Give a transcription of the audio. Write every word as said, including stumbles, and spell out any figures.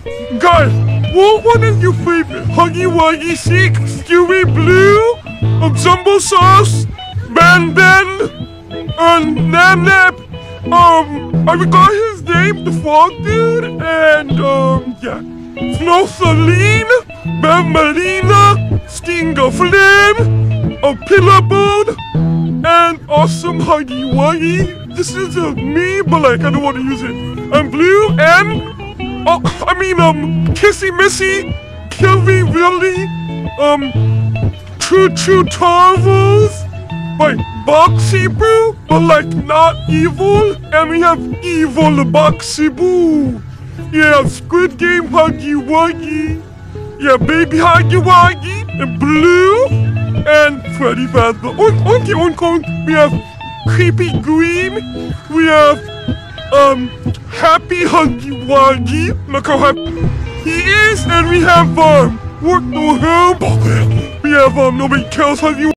Guys, what one is your favorite? Huggy Wuggy, Seek, Stewie Blue, um, Jumbo Sauce, Ben Ben, and Nab Nab. Um, I forgot his name, the frog dude, and um, yeah. Snow Celine, Ben Melina, Stinger Flame, a Pillabone, and Awesome Huggy Wuggy. This is uh, me, but like I don't want to use it. I'm Blue and oh, I mean um Kissy Missy, Killy Willy, um True True Tarvels, like Boxy Boo, but like not evil, and we have evil Boxy Boo. Yeah, Squid Game Huggy Wuggy. Yeah, Baby Huggy Wuggy, and Blue, and Freddy Fazbear. Oink Oinky Oink Oink. We have Creepy Green. We have um Happy Huggy Wuggy. Look how happy he is, and we have um what the hell? We have um Nobody Cares Huggy